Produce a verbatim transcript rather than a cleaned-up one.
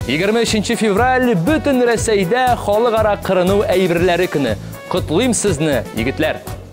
егерме өченче февраль бүтін Рәсәйдә халыкара кырыну әйберләре көне. Котлыйм сезне, егетләр!